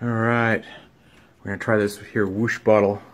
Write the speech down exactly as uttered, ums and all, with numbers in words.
Alright, we're going to try this here whoosh bottle.